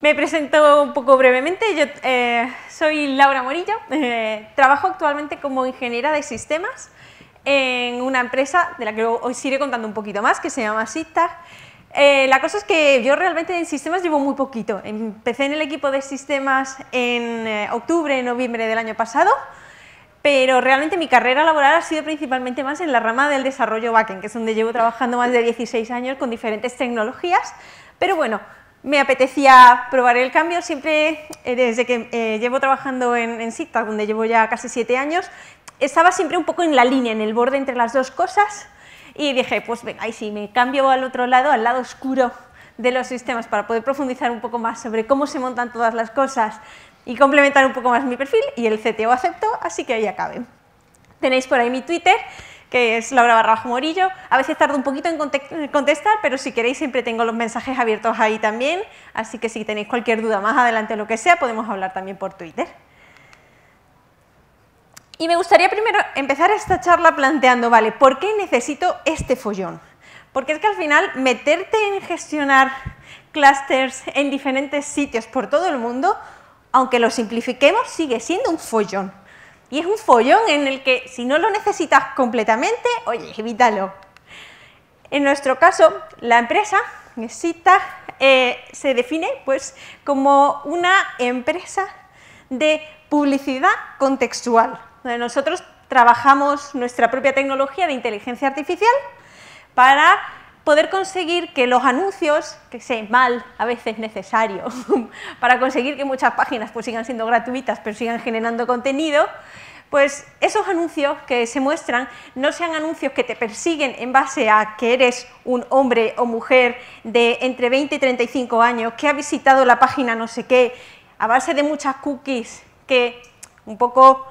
Me presento un poco brevemente. Yo soy Laura Morillo, trabajo actualmente como ingeniera de sistemas en una empresa de la que os iré contando un poquito más, que se llama SIGTAG. La cosa es que yo realmente en sistemas llevo muy poquito. Empecé en el equipo de sistemas en octubre, noviembre del año pasado, pero realmente mi carrera laboral ha sido principalmente más en la rama del desarrollo backend, que es donde llevo trabajando más de 16 años con diferentes tecnologías, pero bueno, me apetecía probar el cambio. Siempre, desde que llevo trabajando en SIGTAG, donde llevo ya casi 7 años, estaba siempre un poco en la línea, en el borde entre las dos cosas, y dije, pues venga, y si me cambio al otro lado, al lado oscuro de los sistemas, para poder profundizar un poco más sobre cómo se montan todas las cosas y complementar un poco más mi perfil, y el CTO aceptó, así que ahí acabé. Tenéis por ahí mi Twitter, que es Laura_Morillo. A veces tardo un poquito en contestar, pero si queréis siempre tengo los mensajes abiertos ahí también, así que si tenéis cualquier duda más adelante o lo que sea, podemos hablar también por Twitter. Y me gustaría primero empezar esta charla planteando, vale, ¿por qué necesito este follón? Porque es que al final meterte en gestionar clústeres en diferentes sitios por todo el mundo, aunque lo simplifiquemos, sigue siendo un follón. Y es un follón en el que, si no lo necesitas completamente, oye, evítalo. En nuestro caso, la empresa, SIGTAG, se define pues, como una empresa de publicidad contextual, donde nosotros trabajamos nuestra propia tecnología de inteligencia artificial para poder conseguir que los anuncios, que sé, mal, a veces necesario, para conseguir que muchas páginas pues, sigan siendo gratuitas, pero sigan generando contenido, pues esos anuncios que se muestran no sean anuncios que te persiguen en base a que eres un hombre o mujer de entre 20 y 35 años, que ha visitado la página no sé qué, a base de muchas cookies que un poco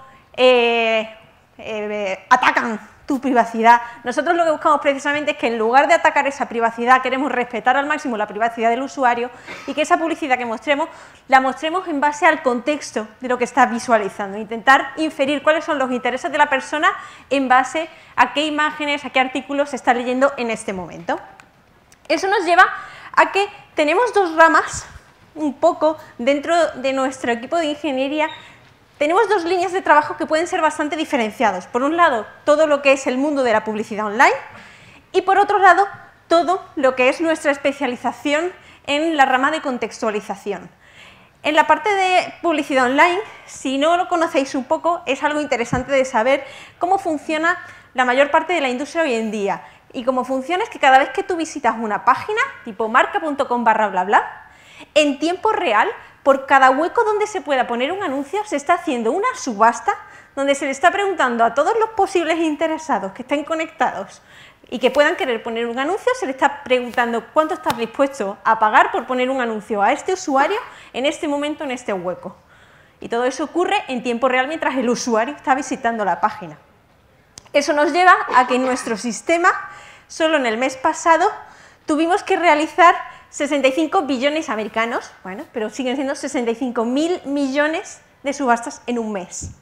atacan tu privacidad. Nosotros lo que buscamos precisamente es que en lugar de atacar esa privacidad, queremos respetar al máximo la privacidad del usuario y que esa publicidad que mostremos, la mostremos en base al contexto de lo que está visualizando, intentar inferir cuáles son los intereses de la persona en base a qué imágenes, a qué artículos se está leyendo en este momento. Eso nos lleva a que tenemos dos ramas, un poco, dentro de nuestro equipo de ingeniería. Tenemos dos líneas de trabajo que pueden ser bastante diferenciados. Por un lado, todo lo que es el mundo de la publicidad online y por otro lado, todo lo que es nuestra especialización en la rama de contextualización. En la parte de publicidad online, si no lo conocéis un poco, es algo interesante de saber cómo funciona la mayor parte de la industria hoy en día. Y cómo funciona es que cada vez que tú visitas una página, tipo marca.com/, en tiempo real, por cada hueco donde se pueda poner un anuncio, se está haciendo una subasta donde se le está preguntando a todos los posibles interesados que estén conectados y que puedan querer poner un anuncio, se le está preguntando cuánto estás dispuesto a pagar por poner un anuncio a este usuario en este momento, en este hueco. Y todo eso ocurre en tiempo real mientras el usuario está visitando la página. Eso nos lleva a que en nuestro sistema, solo en el mes pasado, tuvimos que realizar 65 billones americanos, bueno, pero siguen siendo 65.000 millones de subastas en un mes.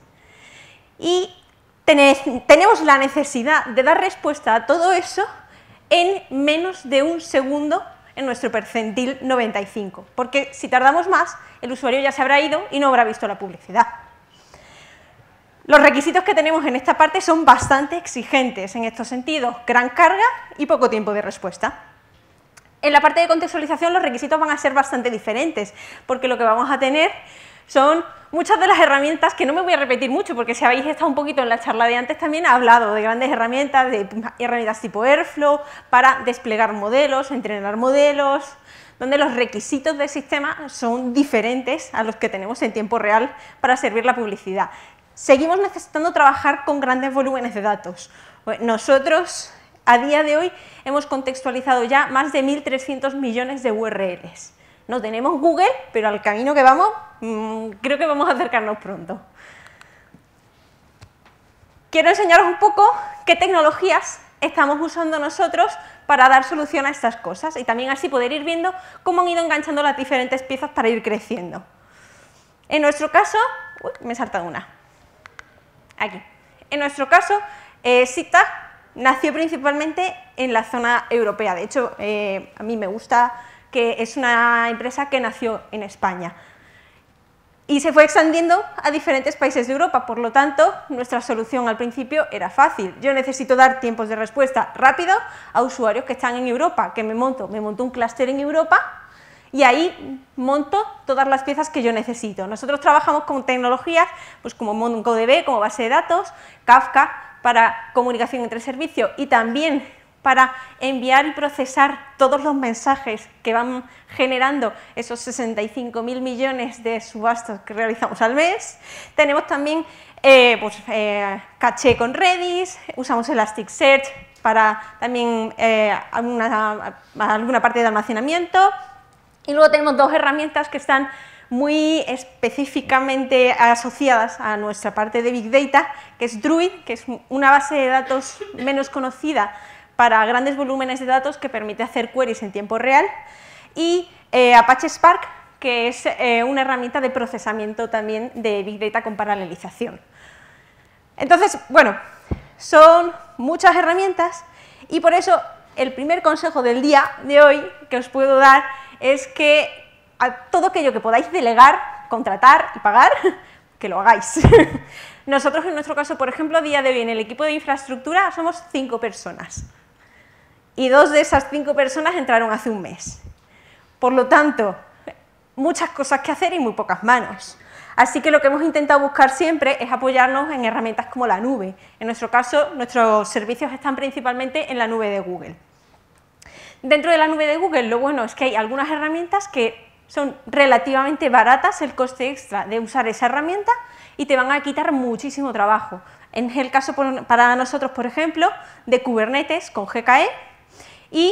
Y tenemos la necesidad de dar respuesta a todo eso en menos de un segundo en nuestro percentil 95, porque si tardamos más, el usuario ya se habrá ido y no habrá visto la publicidad. Los requisitos que tenemos en esta parte son bastante exigentes en estos sentidos, gran carga y poco tiempo de respuesta. En la parte de contextualización los requisitos van a ser bastante diferentes, porque lo que vamos a tener son muchas de las herramientas, que no me voy a repetir mucho, porque si habéis estado un poquito en la charla de antes también he hablado de grandes herramientas, de herramientas tipo Airflow, para desplegar modelos, entrenar modelos, donde los requisitos del sistema son diferentes a los que tenemos en tiempo real para servir la publicidad. Seguimos necesitando trabajar con grandes volúmenes de datos. Nosotros, a día de hoy, hemos contextualizado ya más de 1.300 millones de URLs. No tenemos Google, pero al camino que vamos, creo que vamos a acercarnos pronto. Quiero enseñaros un poco qué tecnologías estamos usando nosotros para dar solución a estas cosas y también así poder ir viendo cómo han ido enganchando las diferentes piezas para ir creciendo. En nuestro caso, me he saltado una. Aquí. En nuestro caso, SIGTAG nació principalmente en la zona europea. De hecho, a mí me gusta que es una empresa que nació en España. Y se fue extendiendo a diferentes países de Europa, por lo tanto, nuestra solución al principio era fácil. Yo necesito dar tiempos de respuesta rápido a usuarios que están en Europa, que me monto un clúster en Europa y ahí monto todas las piezas que yo necesito. Nosotros trabajamos con tecnologías pues como MongoDB, como base de datos, Kafka para comunicación entre servicios y también para enviar y procesar todos los mensajes que van generando esos 65.000 millones de subastas que realizamos al mes. Tenemos también caché con Redis, usamos Elasticsearch para también alguna parte de almacenamiento. Y luego tenemos dos herramientas que están muy específicamente asociadas a nuestra parte de Big Data, que es Druid, que es una base de datos menos conocida para grandes volúmenes de datos que permite hacer queries en tiempo real, y Apache Spark, que es una herramienta de procesamiento también de Big Data con paralelización. Entonces, bueno, son muchas herramientas y por eso el primer consejo del día de hoy que os puedo dar es que a todo aquello que podáis delegar, contratar y pagar, que lo hagáis. Nosotros en nuestro caso, por ejemplo, a día de hoy en el equipo de infraestructura somos 5 personas y 2 de esas 5 personas entraron hace un mes. Por lo tanto, muchas cosas que hacer y muy pocas manos. Así que lo que hemos intentado buscar siempre es apoyarnos en herramientas como la nube. En nuestro caso, nuestros servicios están principalmente en la nube de Google. Dentro de la nube de Google, lo bueno es que hay algunas herramientas que son relativamente baratas, el coste extra de usar esa herramienta, y te van a quitar muchísimo trabajo. En el caso para nosotros, por ejemplo, de Kubernetes con GKE y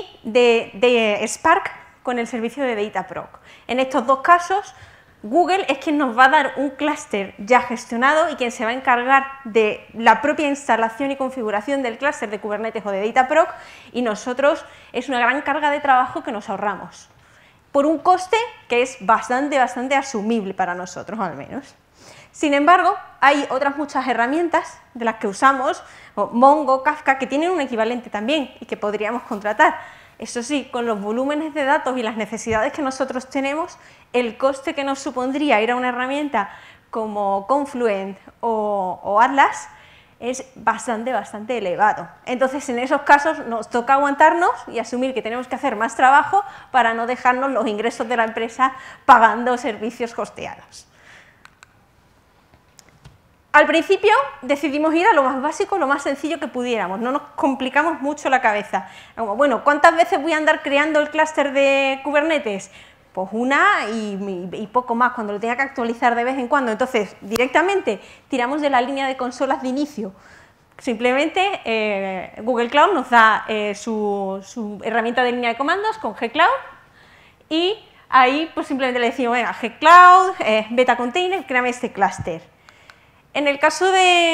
de Spark con el servicio de Dataproc. En estos dos casos, Google es quien nos va a dar un clúster ya gestionado y quien se va a encargar de la propia instalación y configuración del clúster de Kubernetes o de Dataproc, y nosotros es una gran carga de trabajo que nos ahorramos, por un coste que es bastante asumible para nosotros al menos. Sin embargo, hay otras muchas herramientas de las que usamos, Mongo, Kafka, que tienen un equivalente también y que podríamos contratar. Eso sí, con los volúmenes de datos y las necesidades que nosotros tenemos, el coste que nos supondría ir a una herramienta como Confluent o Atlas es bastante elevado. Entonces, en esos casos nos toca aguantarnos y asumir que tenemos que hacer más trabajo para no dejarnos los ingresos de la empresa pagando servicios hosteados. Al principio decidimos ir a lo más básico, lo más sencillo que pudiéramos, no nos complicamos mucho la cabeza. Como, bueno, ¿cuántas veces voy a andar creando el clúster de Kubernetes? Pues una y poco más, cuando lo tenga que actualizar de vez en cuando. Entonces, directamente tiramos de la línea de consolas de inicio. Simplemente Google Cloud nos da su herramienta de línea de comandos con gcloud y ahí pues simplemente le decimos, venga, gcloud, beta container, créame este clúster. En el caso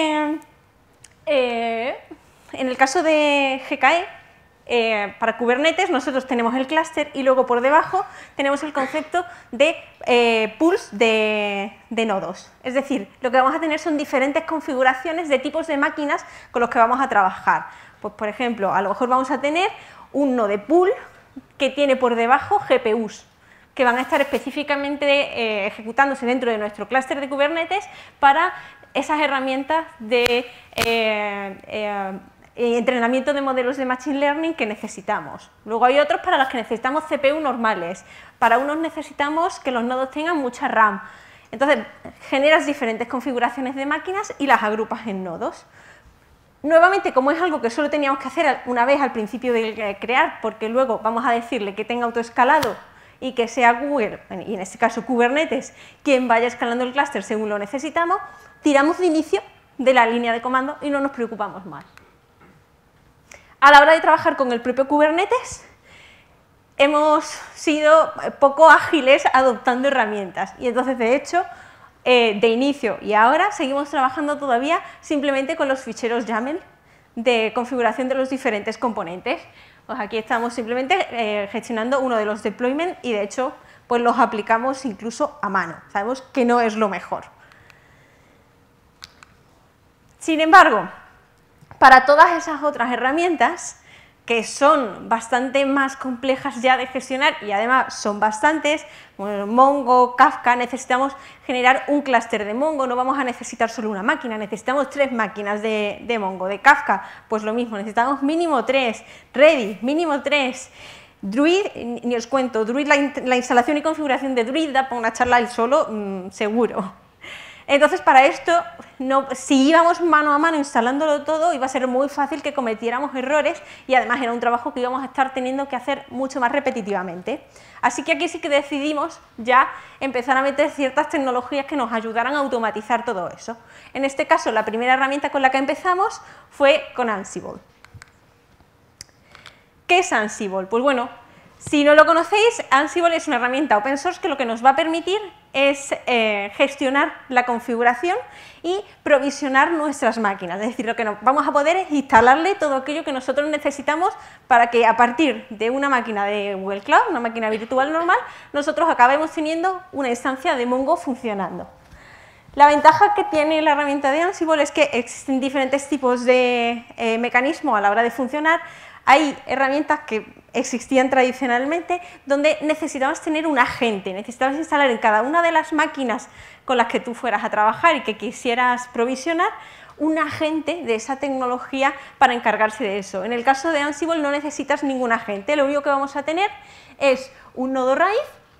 de GKE, para Kubernetes nosotros tenemos el clúster y luego por debajo tenemos el concepto de pools de nodos. Es decir, lo que vamos a tener son diferentes configuraciones de tipos de máquinas con los que vamos a trabajar. Pues, por ejemplo, a lo mejor vamos a tener un node pool que tiene por debajo GPUs, que van a estar específicamente ejecutándose dentro de nuestro clúster de Kubernetes para esas herramientas de entrenamiento de modelos de Machine Learning que necesitamos. Luego hay otros para los que necesitamos CPU normales, para unos necesitamos que los nodos tengan mucha RAM. Entonces, generas diferentes configuraciones de máquinas y las agrupas en nodos. Nuevamente, como es algo que solo teníamos que hacer una vez al principio de crear, porque luego vamos a decirle que tenga autoescalado y que sea Google, y en este caso Kubernetes, quien vaya escalando el clúster según lo necesitamos, tiramos de inicio de la línea de comando y no nos preocupamos más. A la hora de trabajar con el propio Kubernetes, hemos sido poco ágiles adoptando herramientas y entonces, de hecho, de inicio y ahora seguimos trabajando todavía simplemente con los ficheros YAML de configuración de los diferentes componentes. Pues aquí estamos simplemente gestionando uno de los deployments y de hecho pues los aplicamos incluso a mano. Sabemos que no es lo mejor. Sin embargo, para todas esas otras herramientas que son bastante más complejas ya de gestionar y además son bastantes, como Mongo, Kafka, necesitamos generar un clúster de Mongo, no vamos a necesitar solo una máquina, necesitamos 3 máquinas de Mongo. De Kafka, pues lo mismo, necesitamos mínimo 3, Redis, mínimo 3, Druid, ni os cuento, Druid, la instalación y configuración de Druid da para una charla él solo, seguro. Entonces, para esto, si íbamos mano a mano instalándolo todo, iba a ser muy fácil que cometiéramos errores y además era un trabajo que íbamos a estar teniendo que hacer mucho más repetitivamente. Así que aquí sí que decidimos ya empezar a meter ciertas tecnologías que nos ayudaran a automatizar todo eso. En este caso, la primera herramienta con la que empezamos fue con Ansible. ¿Qué es Ansible? Pues bueno, si no lo conocéis, Ansible es una herramienta open source que lo que nos va a permitir es gestionar la configuración y provisionar nuestras máquinas. Es decir, lo que vamos a poder es instalarle todo aquello que nosotros necesitamos para que a partir de una máquina de Google Cloud, una máquina virtual normal, nosotros acabemos teniendo una instancia de Mongo funcionando. La ventaja que tiene la herramienta de Ansible es que existen diferentes tipos de mecanismos a la hora de funcionar. Hay herramientas que existían tradicionalmente donde necesitabas tener un agente, necesitabas instalar en cada una de las máquinas con las que tú fueras a trabajar y que quisieras provisionar un agente de esa tecnología para encargarse de eso. En el caso de Ansible no necesitas ningún agente, lo único que vamos a tener es un nodo raíz,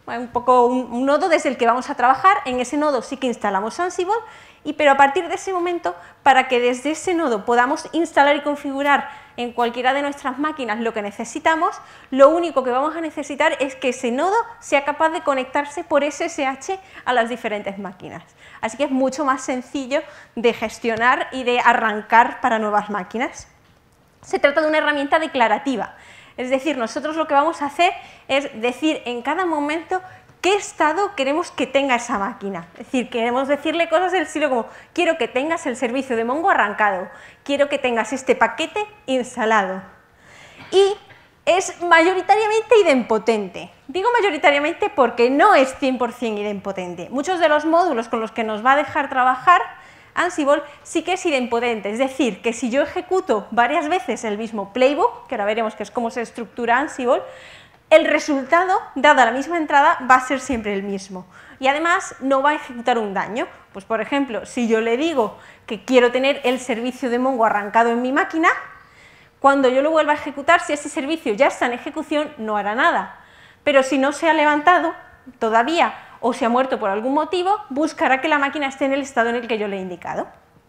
un nodo desde el que vamos a trabajar. En ese nodo sí que instalamos Ansible, pero a partir de ese momento, para que desde ese nodo podamos instalar y configurar en cualquiera de nuestras máquinas lo que necesitamos, lo único que vamos a necesitar es que ese nodo sea capaz de conectarse por SSH a las diferentes máquinas. Así que es mucho más sencillo de gestionar y de arrancar para nuevas máquinas. Se trata de una herramienta declarativa, es decir, nosotros lo que vamos a hacer es decir en cada momento qué estado queremos que tenga esa máquina. Es decir, queremos decirle cosas del estilo como quiero que tengas el servicio de Mongo arrancado, quiero que tengas este paquete instalado. Y es mayoritariamente idempotente. Digo mayoritariamente porque no es 100% idempotente. Muchos de los módulos con los que nos va a dejar trabajar Ansible sí que es idempotente, es decir, que si yo ejecuto varias veces el mismo playbook, que ahora veremos que es cómo se estructura Ansible, el resultado, dada la misma entrada, va a ser siempre el mismo. Y además no va a ejecutar un daño. Pues por ejemplo, si yo le digo que quiero tener el servicio de Mongo arrancado en mi máquina, cuando yo lo vuelva a ejecutar, si ese servicio ya está en ejecución, no hará nada. Pero si no se ha levantado todavía o se ha muerto por algún motivo, buscará que la máquina esté en el estado en el que yo le he indicado.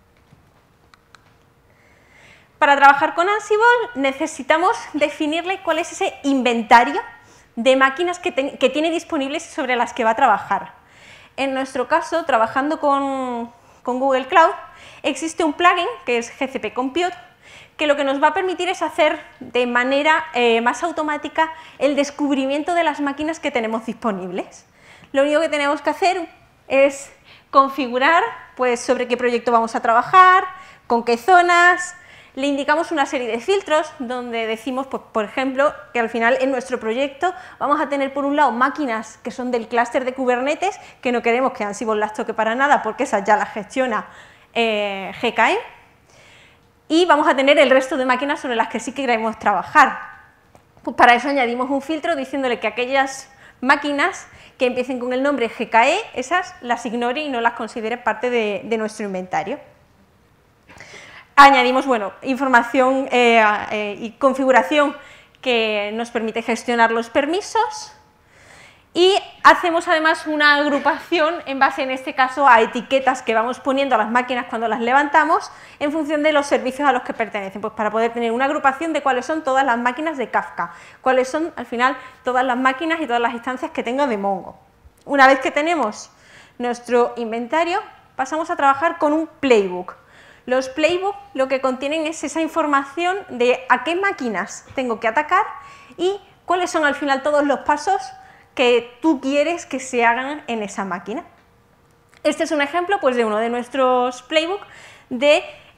Para trabajar con Ansible necesitamos definirle cuál es ese inventario de máquinas que tiene disponibles sobre las que va a trabajar. En nuestro caso, trabajando con Google Cloud, existe un plugin que es GCP Compute, que lo que nos va a permitir es hacer de manera más automática el descubrimiento de las máquinas que tenemos disponibles. Lo único que tenemos que hacer es configurar pues, sobre qué proyecto vamos a trabajar, con qué zonas. Le indicamos una serie de filtros donde decimos, pues, por ejemplo, que al final en nuestro proyecto vamos a tener por un lado máquinas que son del clúster de Kubernetes, que no queremos que Ansible las toque para nada porque esas ya las gestiona GKE, y vamos a tener el resto de máquinas sobre las que sí que queremos trabajar. Pues para eso añadimos un filtro diciéndole que aquellas máquinas que empiecen con el nombre GKE, esas las ignore y no las considere parte de nuestro inventario. Añadimos información y configuración que nos permite gestionar los permisos y hacemos además una agrupación en base, en este caso, a etiquetas que vamos poniendo a las máquinas cuando las levantamos en función de los servicios a los que pertenecen, pues para poder tener una agrupación de cuáles son todas las máquinas de Kafka, cuáles son al final todas las máquinas y todas las instancias que tenga de Mongo. Una vez que tenemos nuestro inventario, pasamos a trabajar con un playbook. Los playbooks lo que contienen es esa información de a qué máquinas tengo que atacar y cuáles son al final todos los pasos que tú quieres que se hagan en esa máquina. Este es un ejemplo pues, de uno de nuestros playbooks de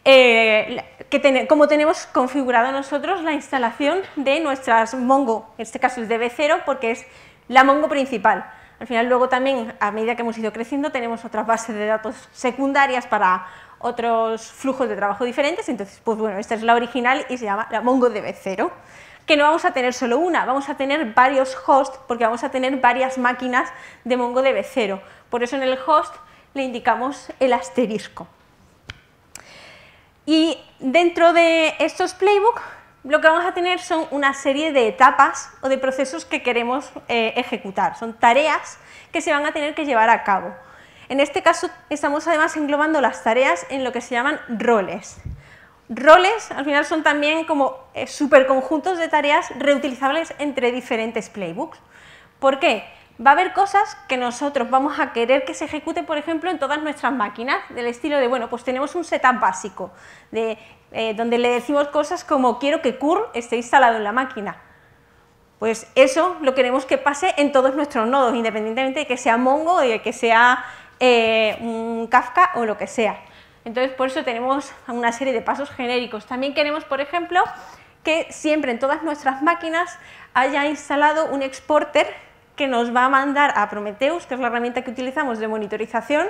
cómo tenemos configurado nosotros la instalación de nuestras Mongo, en este caso es DB0 porque es la Mongo principal. Al final luego también, a medida que hemos ido creciendo, tenemos otras bases de datos secundarias para otros flujos de trabajo diferentes. Entonces, pues bueno, esta es la original y se llama la MongoDB0, que no vamos a tener solo una, vamos a tener varios hosts porque vamos a tener varias máquinas de MongoDB0. Por eso en el host le indicamos el asterisco. Y dentro de estos playbooks lo que vamos a tener son una serie de etapas o de procesos que queremos ejecutar. Son tareas que se van a tener que llevar a cabo. En este caso estamos además englobando las tareas en lo que se llaman roles. Roles al final son también como superconjuntos de tareas reutilizables entre diferentes playbooks. ¿Por qué? Va a haber cosas que nosotros vamos a querer que se ejecute, por ejemplo, en todas nuestras máquinas, del estilo de, bueno, pues tenemos un setup básico, donde le decimos cosas como quiero que curl esté instalado en la máquina. Pues eso lo queremos que pase en todos nuestros nodos, independientemente de que sea Mongo, de que sea un Kafka o lo que sea. Entonces, por eso tenemos una serie de pasos genéricos. También queremos, por ejemplo, que siempre en todas nuestras máquinas haya instalado un exporter que nos va a mandar a Prometheus, que es la herramienta que utilizamos de monitorización,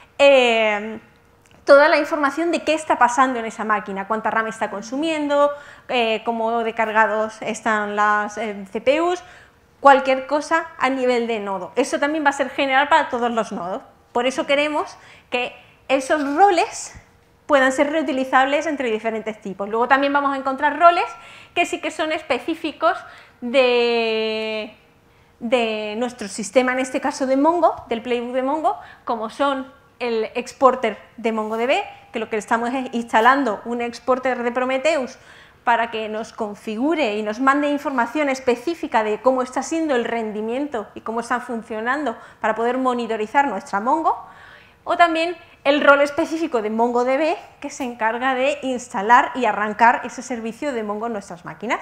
toda la información de qué está pasando en esa máquina, cuánta RAM está consumiendo, cómo de cargados están las CPUs, cualquier cosa a nivel de nodo. Eso también va a ser general para todos los nodos. Por eso queremos que esos roles puedan ser reutilizables entre diferentes tipos. Luego también vamos a encontrar roles que sí que son específicos de nuestro sistema, en este caso de Mongo, del playbook de Mongo, como son el exporter de MongoDB, que lo que estamos es instalando un exporter de Prometheus para que nos configure y nos mande información específica de cómo está siendo el rendimiento y cómo están funcionando para poder monitorizar nuestra Mongo, o también el rol específico de MongoDB que se encarga de instalar y arrancar ese servicio de Mongo en nuestras máquinas.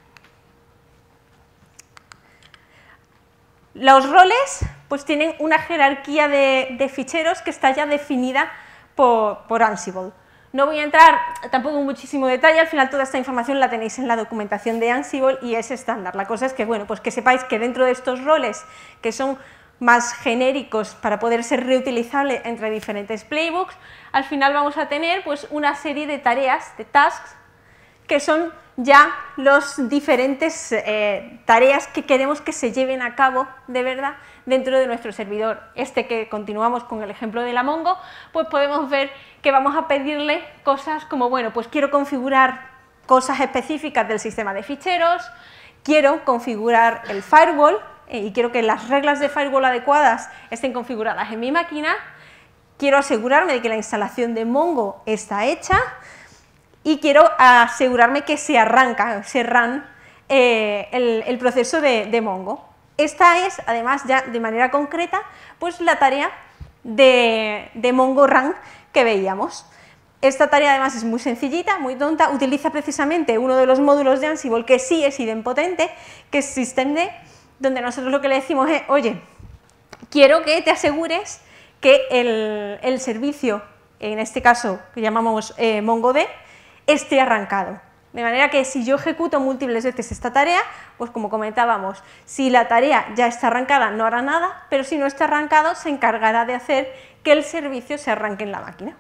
Los roles pues tienen una jerarquía de ficheros que está ya definida por Ansible. No voy a entrar tampoco en muchísimo detalle, al final toda esta información la tenéis en la documentación de Ansible y es estándar. La cosa es que, bueno, pues que sepáis que dentro de estos roles, que son más genéricos para poder ser reutilizables entre diferentes playbooks, al final vamos a tener pues una serie de tareas, de tasks, que son ya los diferentes tareas que queremos que se lleven a cabo de verdad dentro de nuestro servidor. Que continuamos con el ejemplo de la Mongo, pues podemos ver que vamos a pedirle cosas como, bueno, pues quiero configurar cosas específicas del sistema de ficheros, quiero configurar el firewall y quiero que las reglas de firewall adecuadas estén configuradas en mi máquina, quiero asegurarme de que la instalación de Mongo está hecha, y quiero asegurarme que se arranca, se run el proceso de Mongo. Esta es, además, ya de manera concreta, pues la tarea de Mongo Run que veíamos. Esta tarea, además, es muy sencillita, muy tonta, utiliza precisamente uno de los módulos de Ansible que sí es idempotente, que es systemd, donde nosotros lo que le decimos es, oye, quiero que te asegures que el servicio, en este caso que llamamos MongoD, esté arrancado. De manera que si yo ejecuto múltiples veces esta tarea, pues como comentábamos, si la tarea ya está arrancada no hará nada, pero si no está arrancado se encargará de hacer que el servicio se arranque en la máquina.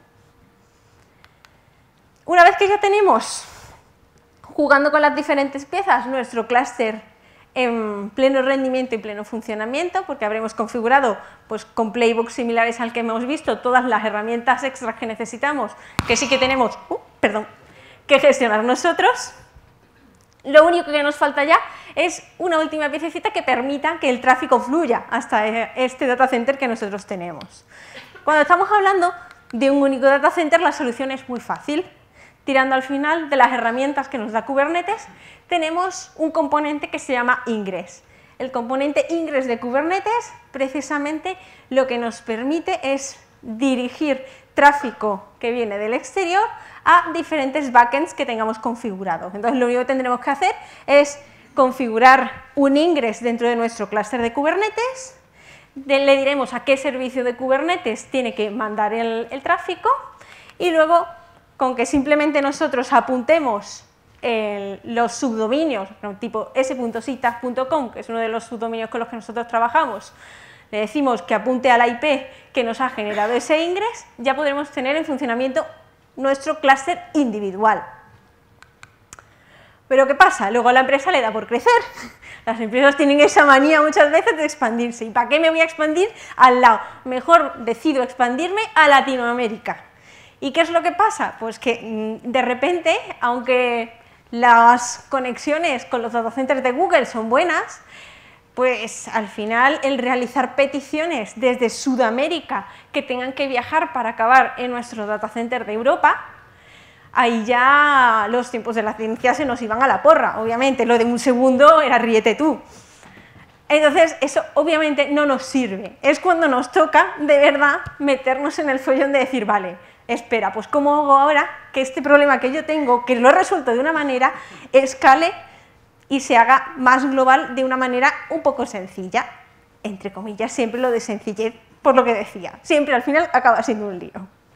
Una vez que ya tenemos, jugando con las diferentes piezas, nuestro clúster en pleno rendimiento y pleno funcionamiento, porque habremos configurado pues, con playbooks similares al que hemos visto todas las herramientas extras que necesitamos, que sí que tenemos que gestionar nosotros, lo único que nos falta ya es una última piececita que permita que el tráfico fluya hasta este data center que nosotros tenemos. Cuando estamos hablando de un único data center, la solución es muy fácil. Tirando al final de las herramientas que nos da Kubernetes, tenemos un componente que se llama Ingress. El componente Ingress de Kubernetes, precisamente, lo que nos permite es dirigir tráfico que viene del exterior a diferentes backends que tengamos configurados. Entonces, lo único que tendremos que hacer es configurar un Ingress dentro de nuestro clúster de Kubernetes, le diremos a qué servicio de Kubernetes tiene que mandar el tráfico y luego, con que simplemente nosotros apuntemos los subdominios, tipo s.sitas.com, que es uno de los subdominios con los que nosotros trabajamos, le decimos que apunte a la IP que nos ha generado ese ingress, ya podremos tener en funcionamiento nuestro clúster individual. Pero ¿qué pasa? Luego a la empresa le da por crecer. Las empresas tienen esa manía muchas veces de expandirse. ¿Y para qué me voy a expandir al lado? Mejor decido expandirme a Latinoamérica. ¿Y qué es lo que pasa? Pues que de repente, aunque las conexiones con los data centers de Google son buenas, pues al final el realizar peticiones desde Sudamérica que tengan que viajar para acabar en nuestro data center de Europa, ahí ya los tiempos de la ciencia se nos iban a la porra, obviamente, lo de un segundo era ríete tú. Entonces, eso obviamente no nos sirve. Es cuando nos toca, de verdad, meternos en el follón de decir, vale, espera, pues ¿cómo hago ahora que este problema que yo tengo, que lo he resuelto de una manera, escale y se haga más global de una manera un poco sencilla? Entre comillas, siempre lo de sencillez, por lo que decía. Siempre al final acaba siendo un lío.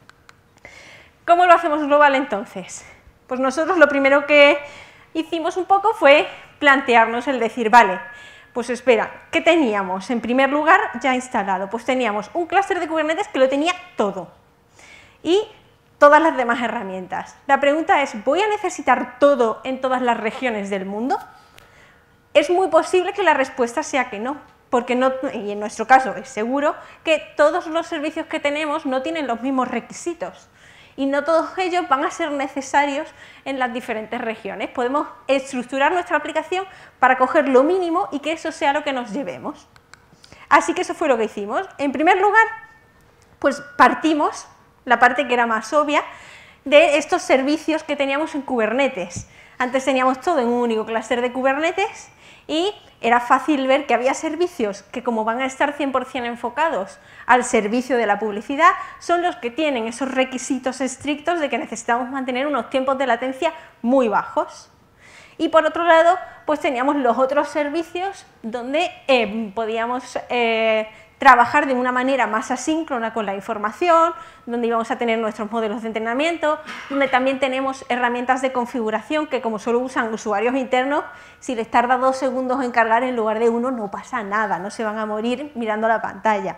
¿Cómo lo hacemos global entonces? Pues nosotros lo primero que hicimos un poco fue plantearnos el decir, vale, pues espera, ¿qué teníamos? En primer lugar, ya instalado, pues teníamos un clúster de Kubernetes que lo tenía todo y todas las demás herramientas. La pregunta es, ¿voy a necesitar todo en todas las regiones del mundo? Es muy posible que la respuesta sea que no, porque no, y en nuestro caso es seguro, que todos los servicios que tenemos no tienen los mismos requisitos. Y no todos ellos van a ser necesarios en las diferentes regiones. Podemos estructurar nuestra aplicación para coger lo mínimo y que eso sea lo que nos llevemos. Así que eso fue lo que hicimos. En primer lugar, pues partimos, la parte que era más obvia, de estos servicios que teníamos en Kubernetes. Antes teníamos todo en un único clúster de Kubernetes y era fácil ver que había servicios que, como van a estar 100% enfocados al servicio de la publicidad, son los que tienen esos requisitos estrictos de que necesitamos mantener unos tiempos de latencia muy bajos. Y por otro lado, pues teníamos los otros servicios donde podíamos trabajar de una manera más asíncrona con la información, donde íbamos a tener nuestros modelos de entrenamiento, donde también tenemos herramientas de configuración que, como solo usan usuarios internos, si les tarda 2 segundos en cargar en lugar de 1 no pasa nada, no se van a morir mirando la pantalla.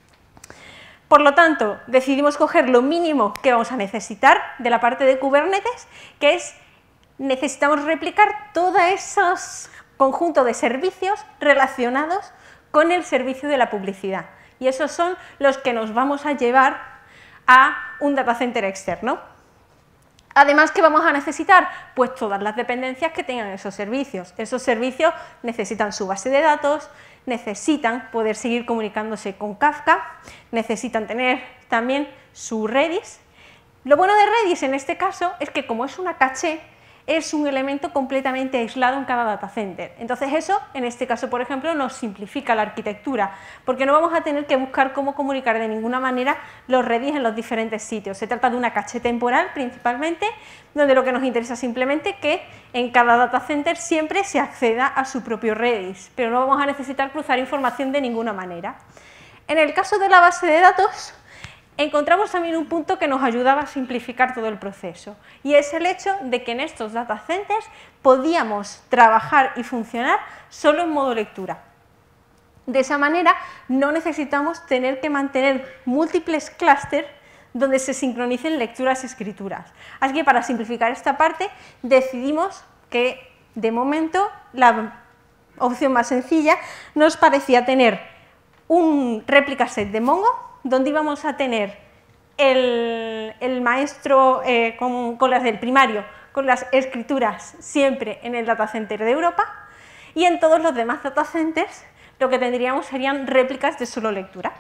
Por lo tanto, decidimos coger lo mínimo que vamos a necesitar de la parte de Kubernetes, que es, necesitamos replicar todos esos conjuntos de servicios relacionados con el servicio de la publicidad. Y esos son los que nos vamos a llevar a un data center externo. Además, ¿qué vamos a necesitar? Pues todas las dependencias que tengan esos servicios. Esos servicios necesitan su base de datos, necesitan poder seguir comunicándose con Kafka, necesitan tener también su Redis. Lo bueno de Redis en este caso es que, como es una caché, es un elemento completamente aislado en cada data center. Entonces eso, en este caso, por ejemplo, nos simplifica la arquitectura, porque no vamos a tener que buscar cómo comunicar de ninguna manera los Redis en los diferentes sitios. Se trata de una caché temporal, principalmente, donde lo que nos interesa es simplemente que en cada data center siempre se acceda a su propio Redis, pero no vamos a necesitar cruzar información de ninguna manera. En el caso de la base de datos, encontramos también un punto que nos ayudaba a simplificar todo el proceso, y es el hecho de que en estos data centers podíamos trabajar y funcionar solo en modo lectura. De esa manera no necesitamos tener que mantener múltiples clústeres donde se sincronicen lecturas y escrituras. Así que, para simplificar esta parte, decidimos que de momento la opción más sencilla nos parecía tener un réplica set de Mongo, donde íbamos a tener el maestro con las del primario, con las escrituras siempre en el data center de Europa, y en todos los demás data centers lo que tendríamos serían réplicas de solo lectura.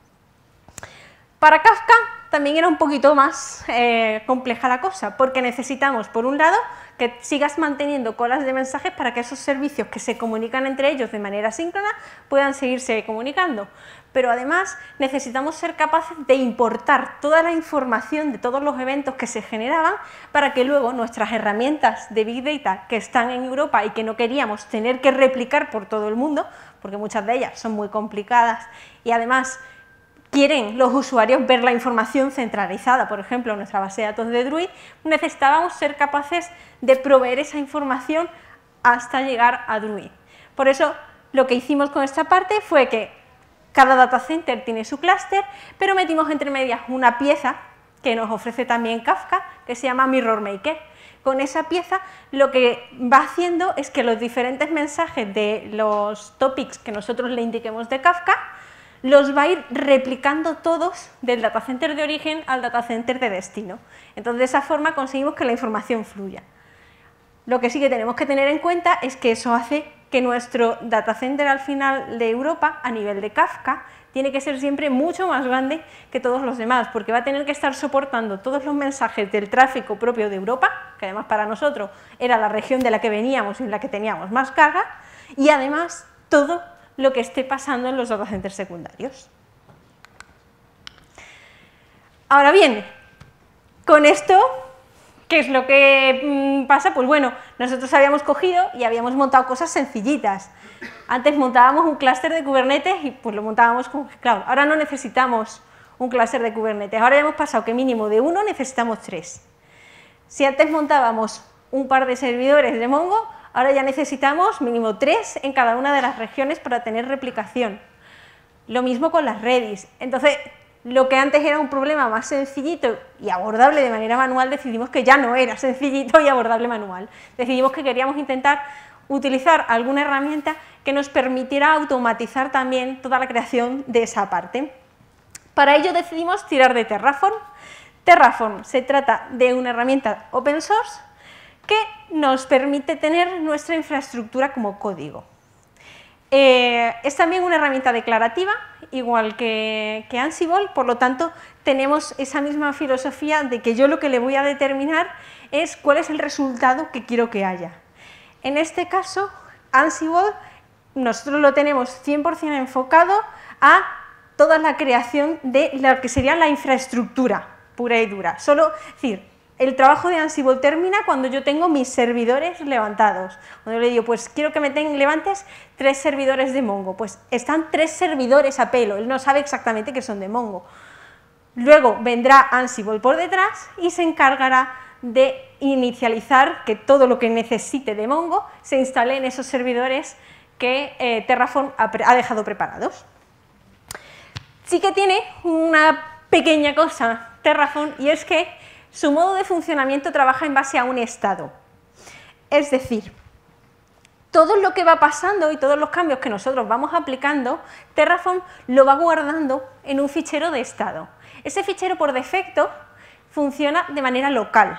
Para Kafka también era un poquito más compleja la cosa, porque necesitamos, por un lado, que sigas manteniendo colas de mensajes para que esos servicios que se comunican entre ellos de manera síncrona puedan seguirse comunicando. Pero además necesitamos ser capaces de importar toda la información de todos los eventos que se generaban para que luego nuestras herramientas de Big Data que están en Europa y que no queríamos tener que replicar por todo el mundo, porque muchas de ellas son muy complicadas y además quieren los usuarios ver la información centralizada, por ejemplo, en nuestra base de datos de Druid, necesitábamos ser capaces de proveer esa información hasta llegar a Druid. Por eso, lo que hicimos con esta parte fue que Cada data center tiene su clúster, pero metimos entre medias una pieza que nos ofrece también Kafka, que se llama Mirror Maker. Con esa pieza lo que va haciendo es que los diferentes mensajes de los topics que nosotros le indiquemos de Kafka los va a ir replicando todos del datacenter de origen al datacenter de destino. Entonces, de esa forma conseguimos que la información fluya. Lo que sí que tenemos que tener en cuenta es que eso hace que nuestro datacenter al final de Europa, a nivel de Kafka, tiene que ser siempre mucho más grande que todos los demás, porque va a tener que estar soportando todos los mensajes del tráfico propio de Europa, que además para nosotros era la región de la que veníamos y en la que teníamos más carga, y además todo lo que esté pasando en los datacenters secundarios. Ahora bien, con esto, ¿qué es lo que pasa? Pues bueno, nosotros habíamos cogido y habíamos montado cosas sencillitas. Antes montábamos un clúster de Kubernetes y pues lo montábamos con Cloud. Ahora no necesitamos un clúster de Kubernetes. Ahora ya hemos pasado que mínimo de 1 necesitamos 3. Si antes montábamos un par de servidores de Mongo, ahora ya necesitamos mínimo 3 en cada una de las regiones para tener replicación. Lo mismo con las Redis. Entonces, lo que antes era un problema más sencillito y abordable de manera manual, decidimos que ya no era sencillito y abordable manual. Decidimos que queríamos intentar utilizar alguna herramienta que nos permitiera automatizar también toda la creación de esa parte. Para ello decidimos tirar de Terraform. Terraform se trata de una herramienta open source que nos permite tener nuestra infraestructura como código. Es también una herramienta declarativa, igual que Ansible, por lo tanto tenemos esa misma filosofía de que yo lo que le voy a determinar es cuál es el resultado que quiero que haya. En este caso, Ansible, nosotros lo tenemos 100% enfocado a toda la creación de lo que sería la infraestructura pura y dura. Es decir, el trabajo de Ansible termina cuando yo tengo mis servidores levantados. Cuando yo le digo, pues quiero que me levantes 3 servidores de Mongo, pues están 3 servidores a pelo, él no sabe exactamente que son de Mongo. Luego vendrá Ansible por detrás y se encargará de inicializar que todo lo que necesite de Mongo se instale en esos servidores que Terraform ha dejado preparados. Sí que tiene una pequeña cosa Terraform, y es que su modo de funcionamiento trabaja en base a un estado. Es decir, todo lo que va pasando y todos los cambios que nosotros vamos aplicando, Terraform lo va guardando en un fichero de estado. Ese fichero por defecto funciona de manera local.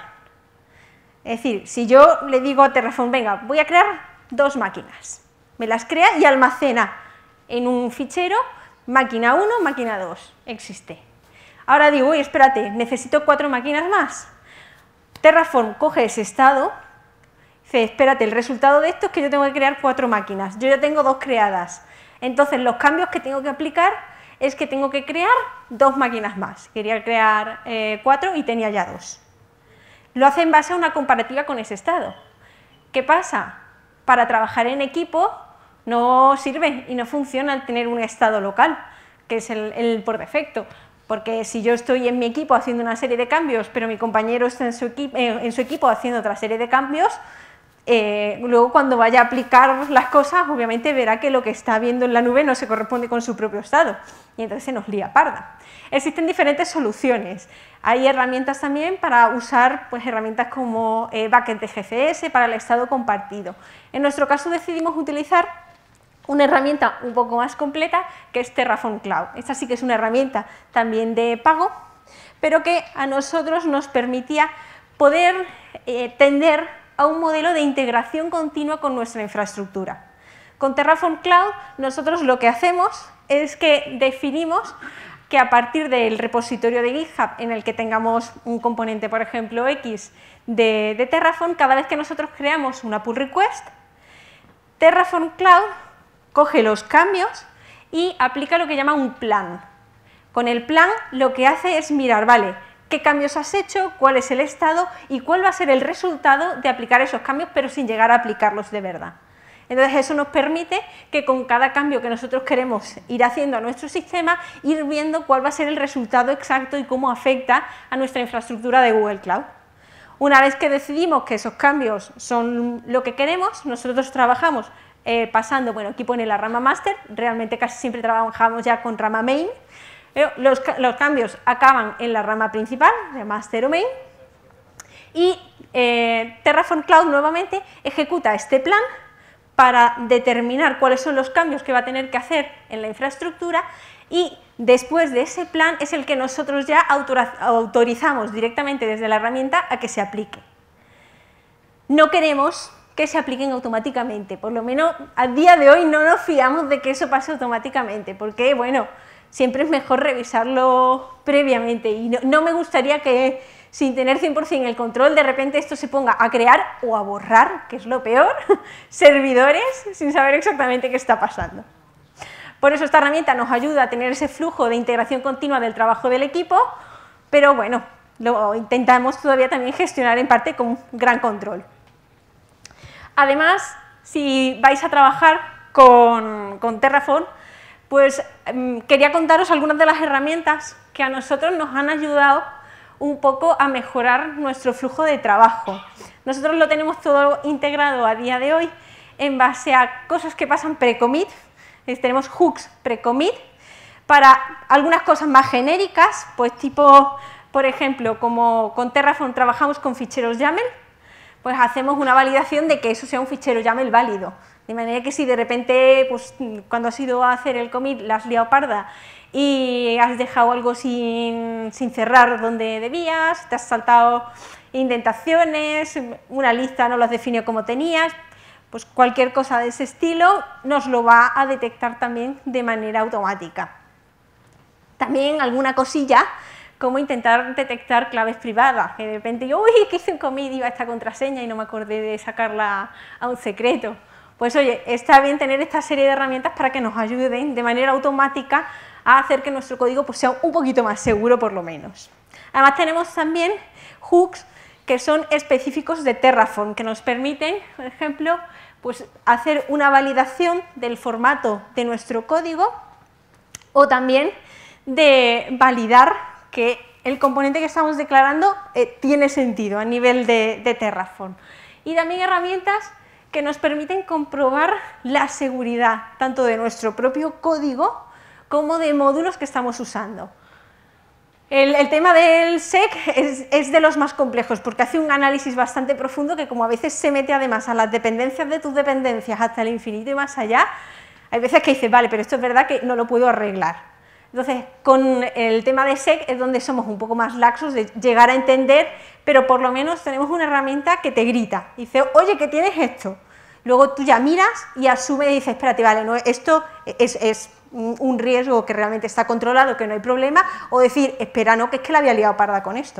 Es decir, si yo le digo a Terraform, venga, voy a crear 2 máquinas, me las crea y almacena en un fichero máquina 1, máquina 2, existe. Ahora digo, uy, espérate, necesito 4 máquinas más. Terraform coge ese estado, dice, espérate, el resultado de esto es que yo tengo que crear 4 máquinas, yo ya tengo 2 creadas. Entonces, los cambios que tengo que aplicar es que tengo que crear 2 máquinas más. Quería crear 4 y tenía ya 2. Lo hace en base a una comparativa con ese estado. ¿Qué pasa? Para trabajar en equipo no sirve y no funciona el tener un estado local, que es el por defecto. Porque si yo estoy en mi equipo haciendo una serie de cambios, pero mi compañero está en su equipo haciendo otra serie de cambios, luego cuando vaya a aplicar las cosas, obviamente verá que lo que está viendo en la nube no se corresponde con su propio estado, y entonces se nos lía parda. Existen diferentes soluciones. Hay herramientas también para usar pues, herramientas como Bucket de GCS para el estado compartido. En nuestro caso decidimos utilizar una herramienta un poco más completa, que es Terraform Cloud. Esta sí que es una herramienta también de pago, pero que a nosotros nos permitía poder tender a un modelo de integración continua con nuestra infraestructura. Con Terraform Cloud nosotros lo que hacemos es que definimos que a partir del repositorio de GitHub en el que tengamos un componente, por ejemplo, X de Terraform, cada vez que nosotros creamos una pull request, Terraform Cloud coge los cambios y aplica lo que llama un plan. Con el plan lo que hace es mirar, vale, qué cambios has hecho, cuál es el estado y cuál va a ser el resultado de aplicar esos cambios, pero sin llegar a aplicarlos de verdad. Entonces eso nos permite que con cada cambio que nosotros queremos ir haciendo a nuestro sistema, ir viendo cuál va a ser el resultado exacto y cómo afecta a nuestra infraestructura de Google Cloud. Una vez que decidimos que esos cambios son lo que queremos, nosotros trabajamos pasando, bueno, aquí pone la rama master, realmente casi siempre trabajamos ya con rama main. Los cambios acaban en la rama principal, de master o main, y Terraform Cloud nuevamente ejecuta este plan para determinar cuáles son los cambios que va a tener que hacer en la infraestructura, y después de ese plan es el que nosotros ya autorizamos directamente desde la herramienta a que se aplique. No queremos que se apliquen automáticamente, por lo menos a día de hoy no nos fiamos de que eso pase automáticamente, porque bueno, siempre es mejor revisarlo previamente, y no me gustaría que sin tener 100% el control de repente esto se ponga a crear o a borrar, que es lo peor, servidores sin saber exactamente qué está pasando. Por eso esta herramienta nos ayuda a tener ese flujo de integración continua del trabajo del equipo, pero bueno, lo intentamos todavía también gestionar en parte con gran control. Además, si vais a trabajar con Terraform, pues quería contaros algunas de las herramientas que a nosotros nos han ayudado un poco a mejorar nuestro flujo de trabajo. Nosotros lo tenemos todo integrado a día de hoy en base a cosas que pasan pre-commit. Tenemos hooks pre-commit para algunas cosas más genéricas, pues tipo, por ejemplo, como con Terraform trabajamos con ficheros YAML, pues hacemos una validación de que eso sea un fichero YAML válido. De manera que si de repente, pues, cuando has ido a hacer el commit, la has liado parda y has dejado algo sin cerrar donde debías, te has saltado indentaciones, una lista no lo has definido como tenías, pues cualquier cosa de ese estilo nos lo va a detectar también de manera automática. También alguna cosilla como intentar detectar claves privadas, que de repente yo, uy, que hice un commit, iba a esta contraseña y no me acordé de sacarla a un secreto. Pues oye, está bien tener esta serie de herramientas para que nos ayuden de manera automática a hacer que nuestro código pues, sea un poquito más seguro por lo menos. Además tenemos también hooks que son específicos de Terraform, que nos permiten, por ejemplo, pues, hacer una validación del formato de nuestro código o también de validar que el componente que estamos declarando tiene sentido a nivel de Terraform. Y también herramientas que nos permiten comprobar la seguridad tanto de nuestro propio código como de módulos que estamos usando. El tema del SEC es de los más complejos porque hace un análisis bastante profundo que como a veces se mete además a las dependencias de tus dependencias hasta el infinito y más allá, hay veces que dices, vale, pero esto es verdad que no lo puedo arreglar. Entonces, con el tema de SEC es donde somos un poco más laxos de llegar a entender, pero por lo menos tenemos una herramienta que te grita, dice, oye, que tienes esto. Luego tú ya miras y asumes y dices, espérate, vale, no, esto es un riesgo que realmente está controlado, que no hay problema, o decir, espera, no, que es que la había liado parda con esto.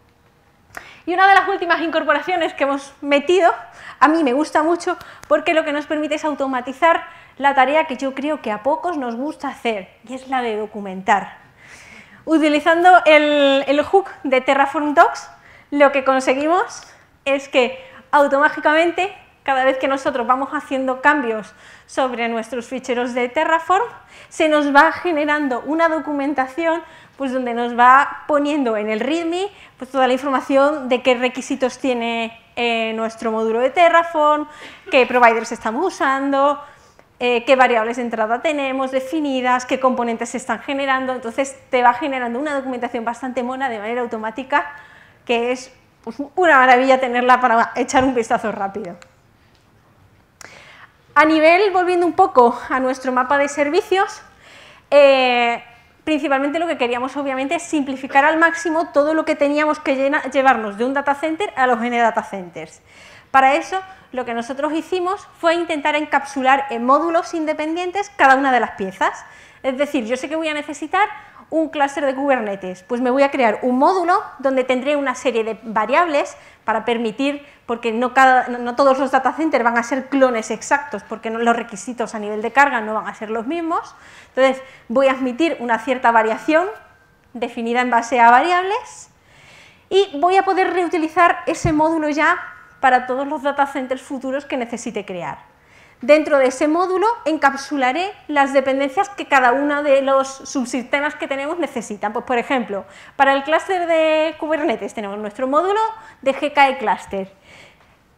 Y una de las últimas incorporaciones que hemos metido, a mí me gusta mucho porque lo que nos permite es automatizar la tarea que yo creo que a pocos nos gusta hacer, y es la de documentar. Utilizando el hook de Terraform Docs, lo que conseguimos es que automáticamente, cada vez que nosotros vamos haciendo cambios sobre nuestros ficheros de Terraform, se nos va generando una documentación pues, donde nos va poniendo en el README pues, toda la información de qué requisitos tiene nuestro módulo de Terraform, qué providers estamos usando, qué variables de entrada tenemos definidas, qué componentes se están generando. Entonces te va generando una documentación bastante mona de manera automática, que es pues, una maravilla tenerla para echar un vistazo rápido. A nivel, volviendo un poco a nuestro mapa de servicios, principalmente lo que queríamos obviamente es simplificar al máximo todo lo que teníamos que llevarnos de un data center a los N data centers. Para eso, lo que nosotros hicimos fue intentar encapsular en módulos independientes cada una de las piezas. Es decir, yo sé que voy a necesitar un clúster de Kubernetes, pues me voy a crear un módulo donde tendré una serie de variables para permitir, porque no todos los data centers van a ser clones exactos, porque los requisitos a nivel de carga no van a ser los mismos. Entonces, voy a admitir una cierta variación definida en base a variables y voy a poder reutilizar ese módulo ya para todos los data centers futuros que necesite crear. Dentro de ese módulo encapsularé las dependencias que cada uno de los subsistemas que tenemos necesitan. Pues, por ejemplo, para el clúster de Kubernetes tenemos nuestro módulo de GKE Cluster.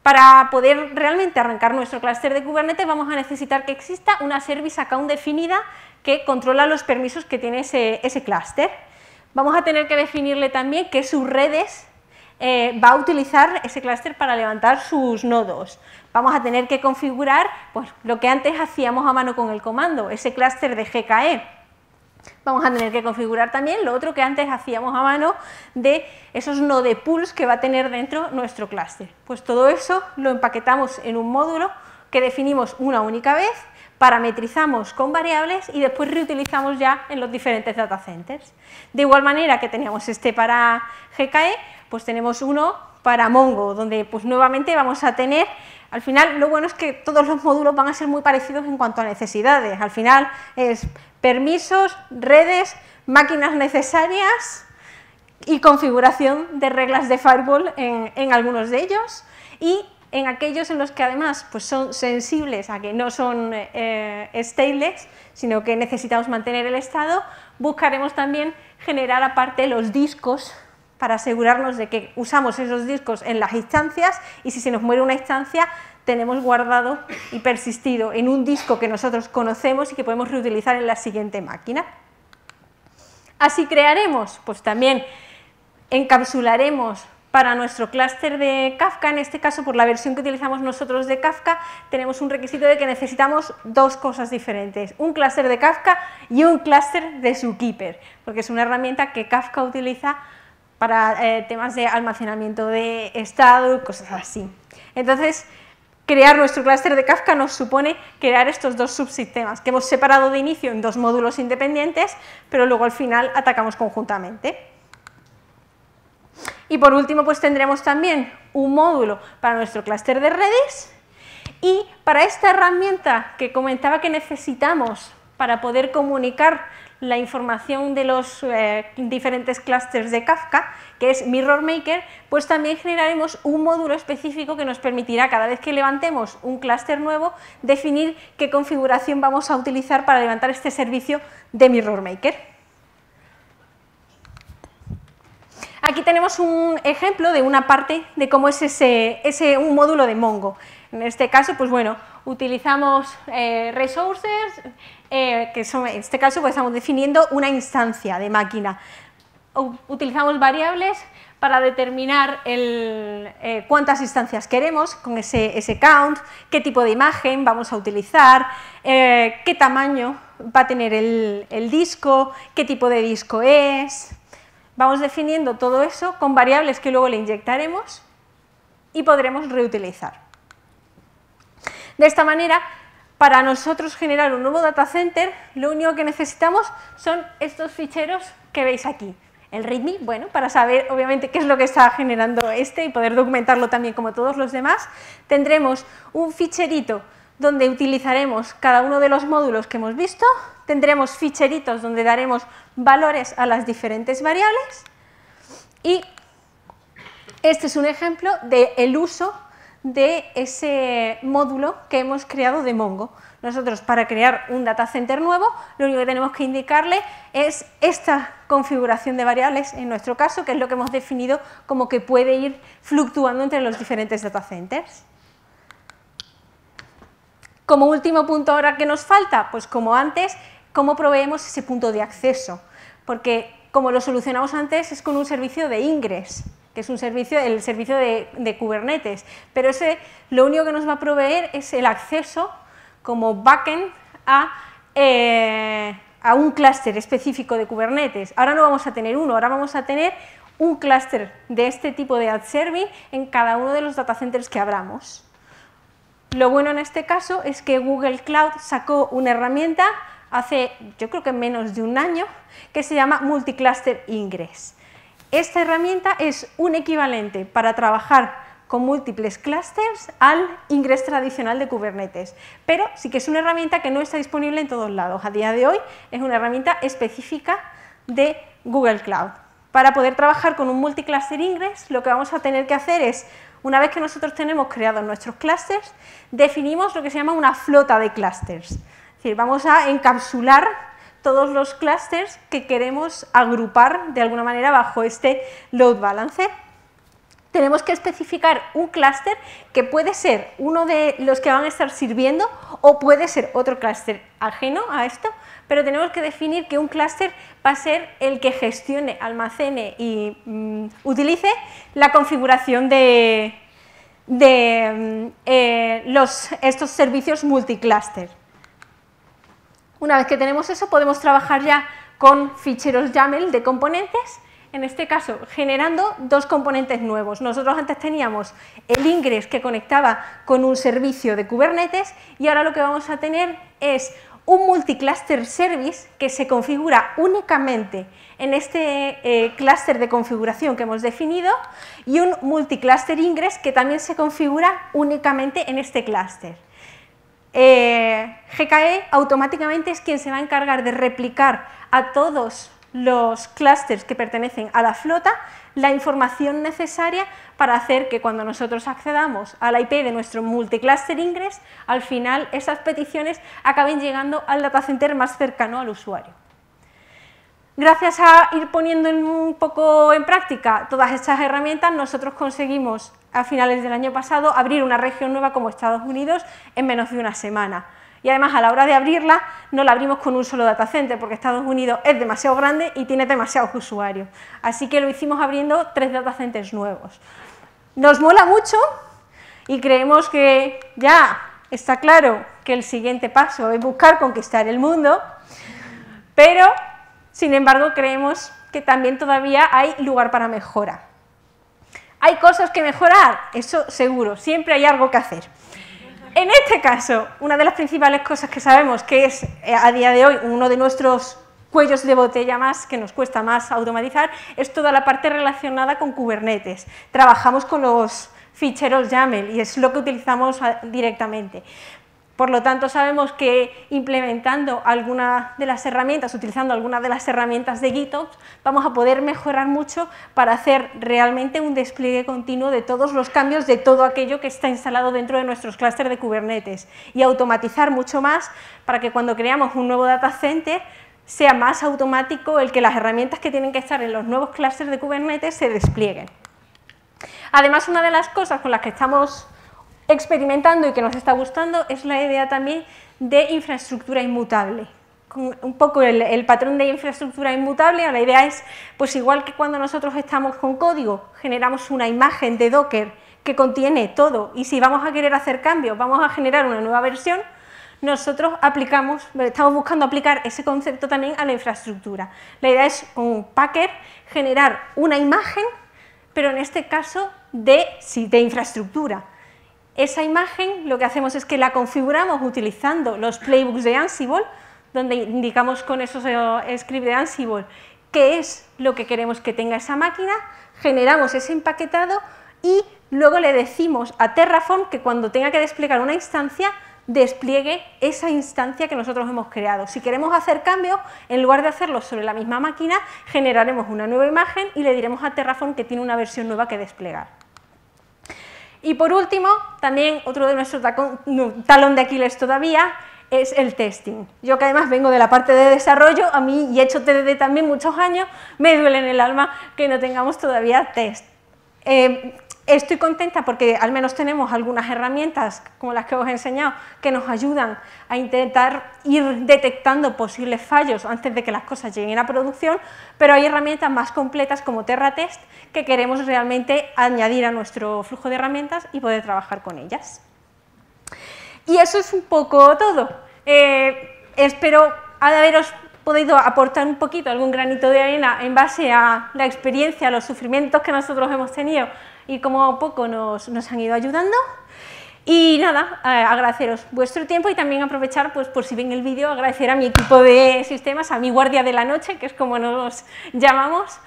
Para poder realmente arrancar nuestro clúster de Kubernetes vamos a necesitar que exista una service account definida que controla los permisos que tiene ese clúster. Vamos a tener que definirle también qué subredes va a utilizar ese clúster para levantar sus nodos. Vamos a tener que configurar pues, lo que antes hacíamos a mano con el comando, ese clúster de GKE. Vamos a tener que configurar también lo otro que antes hacíamos a mano de esos node pools que va a tener dentro nuestro clúster. Pues todo eso lo empaquetamos en un módulo que definimos una única vez, parametrizamos con variables y después reutilizamos ya en los diferentes data centers. De igual manera que teníamos este para GKE, pues tenemos uno para Mongo, donde pues nuevamente vamos a tener, al final lo bueno es que todos los módulos van a ser muy parecidos en cuanto a necesidades, al final es permisos, redes, máquinas necesarias y configuración de reglas de firewall en algunos de ellos y en aquellos en los que además pues son sensibles a que no son stateless, sino que necesitamos mantener el estado, buscaremos también generar aparte los discos para asegurarnos de que usamos esos discos en las instancias y si se nos muere una instancia tenemos guardado y persistido en un disco que nosotros conocemos y que podemos reutilizar en la siguiente máquina. Así crearemos, pues también encapsularemos para nuestro clúster de Kafka, en este caso por la versión que utilizamos nosotros de Kafka, tenemos un requisito de que necesitamos dos cosas diferentes, un clúster de Kafka y un clúster de Zookeeper, porque es una herramienta que Kafka utiliza para temas de almacenamiento de estado y cosas así. Entonces, crear nuestro clúster de Kafka nos supone crear estos dos subsistemas que hemos separado de inicio en dos módulos independientes, pero luego al final atacamos conjuntamente. Y por último, pues tendremos también un módulo para nuestro clúster de redes y para esta herramienta que comentaba que necesitamos para poder comunicar la información de los diferentes clústeres de Kafka, que es Mirror Maker, pues también generaremos un módulo específico que nos permitirá, cada vez que levantemos un clúster nuevo, definir qué configuración vamos a utilizar para levantar este servicio de Mirror Maker. Aquí tenemos un ejemplo de una parte de cómo es un módulo de Mongo. En este caso, pues bueno, utilizamos resources, que son, en este caso pues estamos definiendo una instancia de máquina. Utilizamos variables para determinar cuántas instancias queremos con ese count, qué tipo de imagen vamos a utilizar, qué tamaño va a tener el disco, qué tipo de disco es. Vamos definiendo todo eso con variables que luego le inyectaremos y podremos reutilizar. De esta manera, para nosotros generar un nuevo data center, lo único que necesitamos son estos ficheros que veis aquí. El README, bueno, para saber obviamente qué es lo que está generando y poder documentarlo también como todos los demás, tendremos un ficherito donde utilizaremos cada uno de los módulos que hemos visto, tendremos ficheritos donde daremos valores a las diferentes variables y este es un ejemplo del uso de ese módulo que hemos creado de Mongo. Nosotros para crear un data center nuevo lo único que tenemos que indicarle es esta configuración de variables, en nuestro caso, que es lo que hemos definido como que puede ir fluctuando entre los diferentes data centers. Como último punto ahora que nos falta, pues como antes, ¿cómo proveemos ese punto de acceso? Porque como lo solucionamos antes es con un servicio de Ingress, que es el servicio de Kubernetes, pero ese lo único que nos va a proveer es el acceso como backend a un clúster específico de Kubernetes. Ahora no vamos a tener uno, ahora vamos a tener un clúster de este tipo de ad serving en cada uno de los data centers que abramos. Lo bueno en este caso es que Google Cloud sacó una herramienta hace, yo creo que menos de un año, que se llama Multicluster Ingress. Esta herramienta es un equivalente para trabajar con múltiples clusters al Ingress tradicional de Kubernetes, pero sí que es una herramienta que no está disponible en todos lados. A día de hoy es una herramienta específica de Google Cloud. Para poder trabajar con un Multicluster Ingress, lo que vamos a tener que hacer es, una vez que nosotros tenemos creados nuestros clusters, definimos lo que se llama una flota de clusters. Es decir, vamos a encapsular todos los clusters que queremos agrupar de alguna manera bajo este load balancer. tenemos que especificar un clúster que puede ser uno de los que van a estar sirviendo o puede ser otro clúster ajeno a esto, pero tenemos que definir que un clúster va a ser el que gestione, almacene y utilice la configuración de estos servicios multiclúster. Una vez que tenemos eso, podemos trabajar ya con ficheros YAML de componentes, en este caso generando dos componentes nuevos. Nosotros antes teníamos el ingress que conectaba con un servicio de Kubernetes y ahora lo que vamos a tener es un multicluster service que se configura únicamente en este clúster de configuración que hemos definido y un multicluster ingress que también se configura únicamente en este clúster. GKE automáticamente es quien se va a encargar de replicar a todos los clústeres que pertenecen a la flota la información necesaria para hacer que cuando nosotros accedamos a la IP de nuestro multicluster ingress, al final esas peticiones acaben llegando al datacenter más cercano al usuario. Gracias a ir poniendo un poco en práctica todas estas herramientas, nosotros conseguimos a finales del año pasado abrir una región nueva como Estados Unidos en menos de una semana. Y además, a la hora de abrirla, no la abrimos con un solo datacenter, porque Estados Unidos es demasiado grande y tiene demasiados usuarios. Así que lo hicimos abriendo 3 datacenters nuevos. Nos mola mucho y creemos que ya está claro que el siguiente paso es buscar conquistar el mundo, pero, sin embargo, creemos que también todavía hay lugar para mejora. ¿Hay cosas que mejorar? Eso seguro, siempre hay algo que hacer. En este caso, una de las principales cosas que sabemos que es a día de hoy uno de nuestros cuellos de botella más, que nos cuesta más automatizar, es toda la parte relacionada con Kubernetes. Trabajamos con los ficheros YAML y es lo que utilizamos directamente. Por lo tanto, sabemos que implementando alguna de las herramientas, utilizando algunas de las herramientas de GitOps, vamos a poder mejorar mucho para hacer realmente un despliegue continuo de todos los cambios de todo aquello que está instalado dentro de nuestros clústeres de Kubernetes y automatizar mucho más para que cuando creamos un nuevo data center sea más automático el que las herramientas que tienen que estar en los nuevos clústeres de Kubernetes se desplieguen. Además, una de las cosas con las que estamos experimentando y que nos está gustando es la idea también de infraestructura inmutable. Un poco el patrón de infraestructura inmutable, la idea es, pues igual que cuando nosotros estamos con código, generamos una imagen de Docker que contiene todo y si vamos a querer hacer cambios, vamos a generar una nueva versión, nosotros estamos buscando aplicar ese concepto también a la infraestructura. La idea es con Packer generar una imagen, pero en este caso de infraestructura. Esa imagen lo que hacemos es que la configuramos utilizando los playbooks de Ansible, donde indicamos con esos scripts de Ansible qué es lo que queremos que tenga esa máquina, generamos ese empaquetado y luego le decimos a Terraform que cuando tenga que desplegar una instancia, despliegue esa instancia que nosotros hemos creado. Si queremos hacer cambios, en lugar de hacerlo sobre la misma máquina, generaremos una nueva imagen y le diremos a Terraform que tiene una versión nueva que desplegar. Y por último, también otro de nuestros talón de Aquiles todavía es el testing. Yo que además vengo de la parte de desarrollo, a mí y he hecho TDD también muchos años, me duele en el alma que no tengamos todavía test. Estoy contenta porque al menos tenemos algunas herramientas, como las que os he enseñado, que nos ayudan a intentar ir detectando posibles fallos antes de que las cosas lleguen a producción, pero hay herramientas más completas como TerraTest que queremos realmente añadir a nuestro flujo de herramientas y poder trabajar con ellas. Y eso es un poco todo. Espero haberos podido aportar un poquito, algún granito de arena en base a la experiencia, los sufrimientos que nosotros hemos tenido y cómo a poco nos han ido ayudando. Y nada, agradeceros vuestro tiempo y también aprovechar, pues por si ven el vídeo, agradecer a mi equipo de sistemas, a mi guardia de la noche, que es como nos llamamos,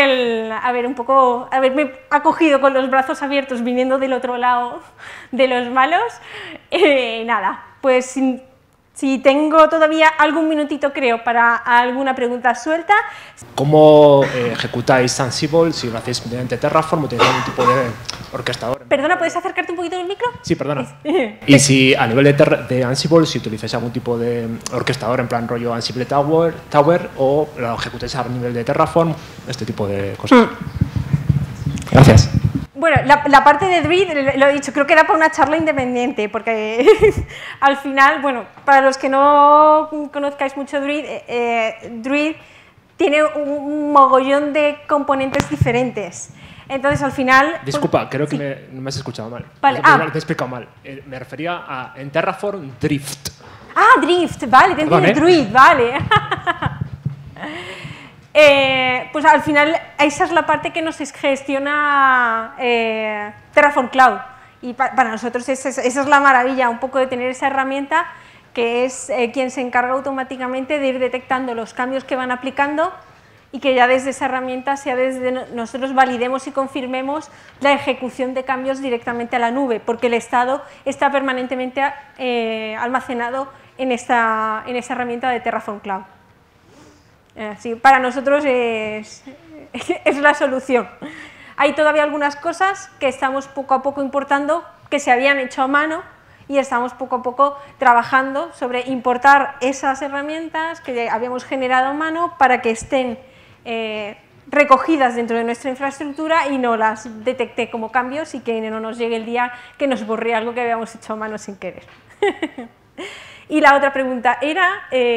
haberme acogido con los brazos abiertos viniendo del otro lado de los malos. Nada, pues si tengo todavía algún minutito, creo, para alguna pregunta suelta. ¿Cómo ejecutáis Ansible? Si lo hacéis mediante Terraform, ¿tenéis algún tipo de orquestador? Perdona, ¿puedes acercarte un poquito del micro? Sí, perdona. Y si a nivel de Ansible, si utilizáis algún tipo de orquestador en plan rollo Ansible Tower o lo ejecutáis a nivel de Terraform, este tipo de cosas. Gracias. Bueno, la parte de Druid, lo he dicho, creo que da para una charla independiente, porque al final, bueno, para los que no conozcáis mucho Druid, Druid tiene un mogollón de componentes diferentes. Entonces, al final... Disculpa, creo que sí. me has escuchado mal. Vale. Te he explicado mal. Me refería a, en Terraform, Drift. Ah, Drift, vale, te entiendo, Druid, vale. Pues al final esa es la parte que nos gestiona Terraform Cloud, y para nosotros esa es la maravilla un poco de tener esa herramienta, que es quien se encarga automáticamente de ir detectando los cambios que van aplicando, y que ya desde esa herramienta nosotros validemos y confirmemos la ejecución de cambios directamente a la nube, porque el estado está permanentemente almacenado en esa herramienta de Terraform Cloud. Sí, para nosotros es la solución. Hay todavía algunas cosas que estamos poco a poco importando, que se habían hecho a mano, y estamos poco a poco trabajando sobre importar esas herramientas que habíamos generado a mano para que estén recogidas dentro de nuestra infraestructura y no las detecte como cambios, y que no nos llegue el día que nos borre algo que habíamos hecho a mano sin querer. Y la otra pregunta era...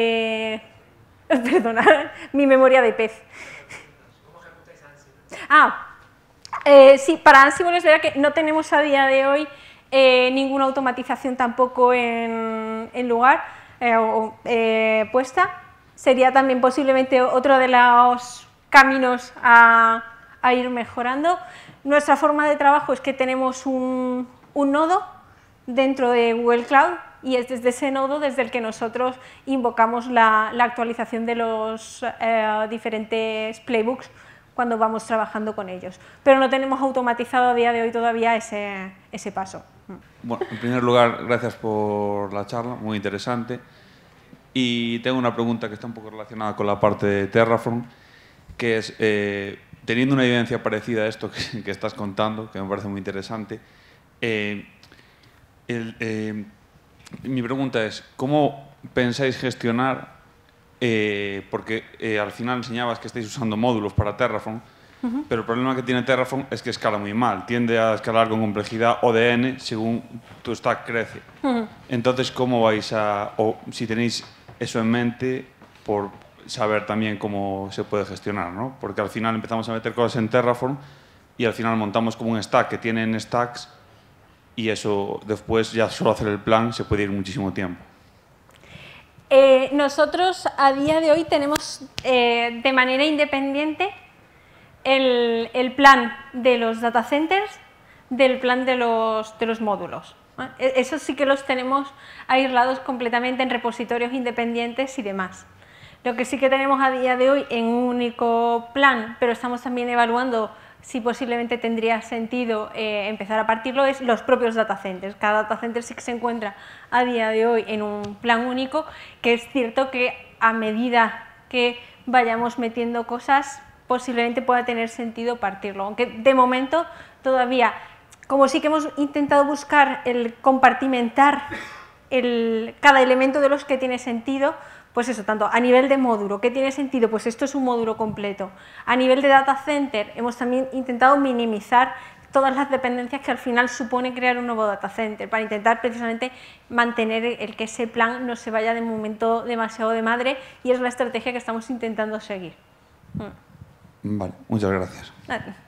perdona, mi memoria de pez. ¿Cómo ejecutáis Ansible? Sí, para Ansible es verdad que no tenemos a día de hoy ninguna automatización tampoco en lugar puesta. Sería también posiblemente otro de los caminos a ir mejorando. Nuestra forma de trabajo es que tenemos un nodo dentro de Google Cloud, y es desde ese nodo desde el que nosotros invocamos la actualización de los diferentes playbooks cuando vamos trabajando con ellos. Pero no tenemos automatizado a día de hoy todavía ese paso. Bueno, en primer lugar, gracias por la charla, muy interesante. Y tengo una pregunta que está un poco relacionada con la parte de Terraform, que es, teniendo una evidencia parecida a esto que estás contando, que me parece muy interesante, mi pregunta es, ¿cómo pensáis gestionar, porque al final enseñabas que estáis usando módulos para Terraform, pero el problema que tiene Terraform es que escala muy mal, tiende a escalar con complejidad O de n según tu stack crece. Entonces, ¿cómo vais o si tenéis eso en mente, por saber también cómo se puede gestionar, ¿no? Porque al final empezamos a meter cosas en Terraform y al final montamos como un stack que tiene stacks, y eso después ya solo hacer el plan se puede ir muchísimo tiempo. Nosotros a día de hoy tenemos de manera independiente el plan de los data centers del plan de los módulos. Esos sí que los tenemos aislados completamente en repositorios independientes y demás. Lo que sí que tenemos a día de hoy en un único plan, pero estamos también evaluando si posiblemente tendría sentido empezar a partirlo, es los propios data centers. Cada data center sí que se encuentra a día de hoy en un plan único, que es cierto que a medida que vayamos metiendo cosas, posiblemente pueda tener sentido partirlo, aunque de momento todavía, como sí que hemos intentado buscar el compartimentar cada elemento de los que tiene sentido, pues eso, tanto a nivel de módulo, ¿qué tiene sentido? Pues esto es un módulo completo. A nivel de data center hemos también intentado minimizar todas las dependencias que al final supone crear un nuevo data center, para intentar precisamente mantener el que ese plan no se vaya de momento demasiado de madre, y es la estrategia que estamos intentando seguir. Vale, muchas gracias.